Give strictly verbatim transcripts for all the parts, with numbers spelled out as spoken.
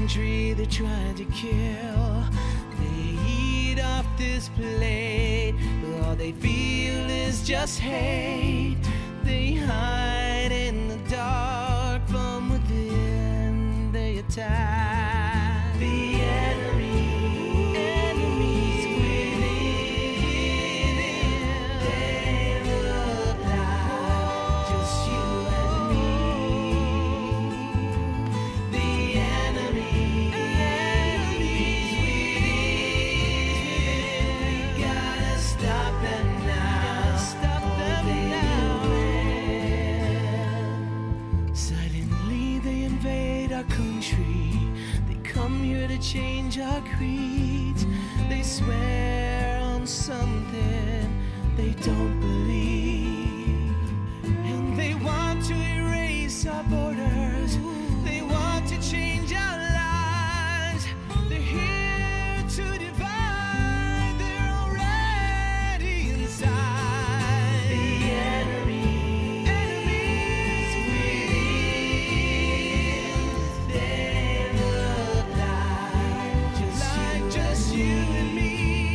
country they're trying to kill. They eat off this plate, but all they feel is just hate. They hide in the dark, from within they attack. The enemy, enemies within. They look like just you and me. The enemy, enemies within. We gotta stop them now. Stop them now. Silently they invade our country. They come here to change our creeds. They swear on something they don't believe. And they want to erase our borders. They want to change our lives. They're here to divide. They're already inside. The enemy, enemies within. They look like just like just you and me.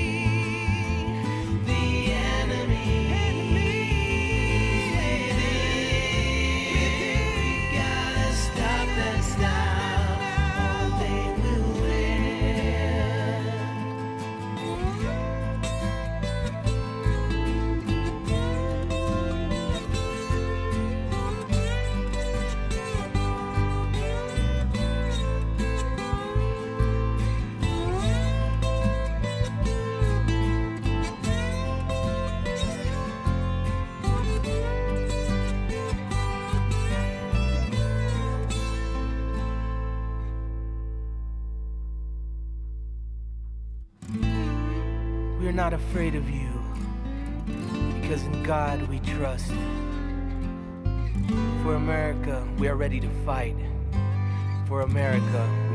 The enemy, enemies within. We gotta stop them now, or they will win. We're not afraid of you, because in God we trust. For America, we are ready to fight. For America, we